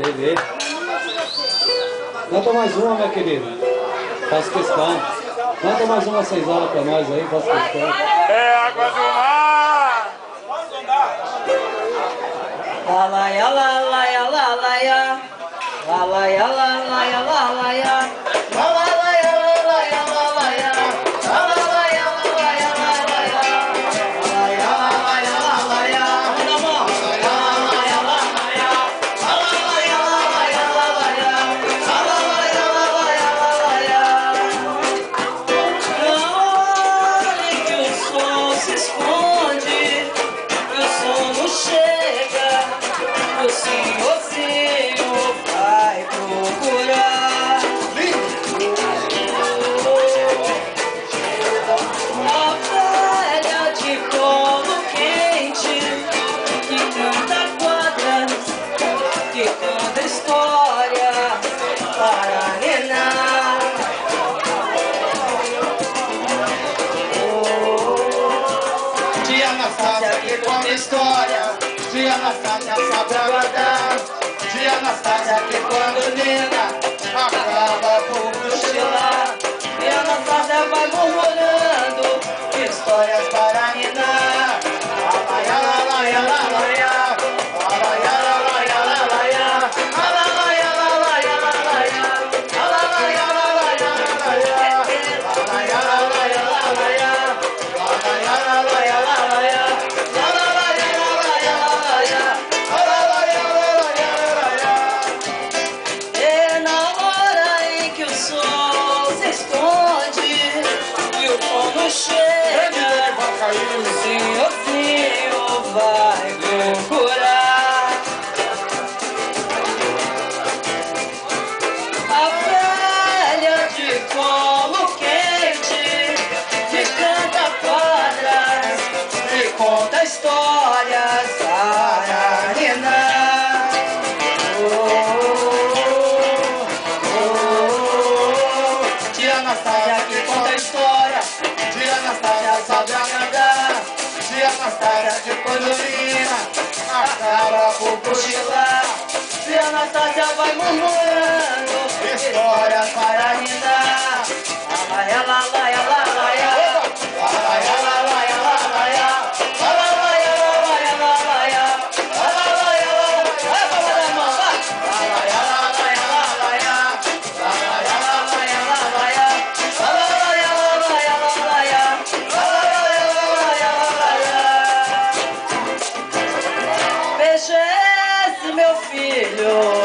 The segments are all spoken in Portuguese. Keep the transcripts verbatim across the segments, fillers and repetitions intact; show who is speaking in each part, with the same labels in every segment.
Speaker 1: Teve ele. Canta mais uma, minha querida. Faço questão. Canta mais uma seis horas pra nós aí, faço questão.
Speaker 2: É água do mar!
Speaker 3: Lalaia, lalaia, lalaia. Lalaia, lalaia, lalaia. Lalaia, lalaia, lalaia. Lalaia, lalaia, lalaia. Lalaia, lalaia, lalaia. Vamos na mão. Lalaia, lalaia. Lalaia, lalaia, lalaia. Lalaia, lalaia, lalaia. Na hora em que o sol se esconde, o sol não chega, o senhorzinho vai procurar. A velha de colo quente que canta quadras, que canta história para ninar.
Speaker 4: Tia Anastácia que conta história, tia Anastácia sabe agradar. Tia Anastácia que quando nena acaba por cochilar.
Speaker 3: Tia Anastácia vai murmurando histórias para ninar.
Speaker 4: Lalaia, lalaia, lalaia. Lalaia, lalaia, lalaia.
Speaker 3: Alalaia, lalaia, lalaia. Alalaia, lalaia, lalaia.
Speaker 4: Lalaia, lalaia, lalaia. Lalaia, lalaia, lalaia.
Speaker 3: Alalaia, lalaia, lalaia.
Speaker 4: Lalaia, lalaia, lalaia.
Speaker 3: É na hora em que o sol se esconde e o pão não chega, o senhorzinho vai procurar. A velha de colo quente que canta quadras e conta histórias para ninar.
Speaker 4: Tia Anastácia que conta história, tia Anastácia sabe agradar. Tia Anastácia que quando menina acaba por cochilar.
Speaker 3: Tia Anastácia vai murmurando
Speaker 4: Histórias para
Speaker 3: ninar. Lalaia, lalaia, lalaia.
Speaker 4: Lalaia, lalaia, lalaia.
Speaker 3: Lalaia, lalaia, lalaia. Lalaia, lalaia. Vai, vai, vai, mão, vai.
Speaker 4: Lalaia, lalaia, lalaia. Lalaia, lalaia, lalaia.
Speaker 3: Lalaia, lalaia, lalaia. Lalaia, lalaia, lalaia. Veja esse, meu filho.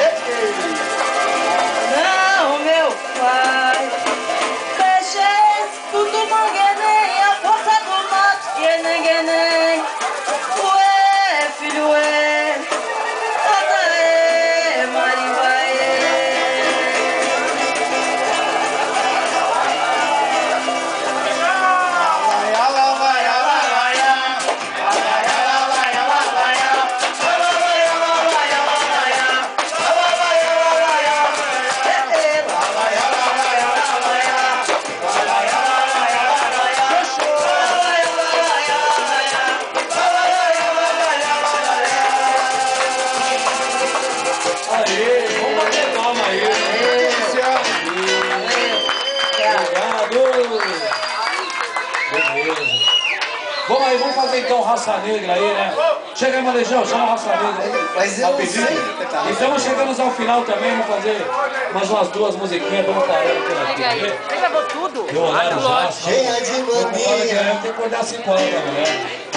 Speaker 3: Não, meu pai. Veja esse, tudo manguenem, a força do mato, guenem, guenem. Ué, filho, ué. Otaê, marimbaê.
Speaker 4: Lalaia, lalaia, lalaia. Lalaia, lalaia, lalaia.
Speaker 3: Lalaia, lalaia, lalaia. Lalaia, lalaia, lalaia. É, é, lalaia, lalaia, lalaia. Lalaia, lalaia, lalaia. Lalaia, lalaia, lalaia. Lalaia, lalaia, lalaia.
Speaker 1: Aê, vamos bater palma aí. Obrigado. Beleza. Bom, aí, vamos fazer então Raça Negra aí, né? Chega aí, Malejão, chama a Raça Negra aí.
Speaker 4: Mas eu não
Speaker 1: Rapidinho.
Speaker 4: sei.
Speaker 1: E estamos chegando ao final também, vamos fazer mais umas duas musiquinhas, vamos parando por aqui.
Speaker 5: Você gravou tudo?
Speaker 1: Deu horário já.
Speaker 4: Cheia de
Speaker 1: Vamos falar que
Speaker 4: mania.
Speaker 1: tem que acordar às cinco horas da manhã.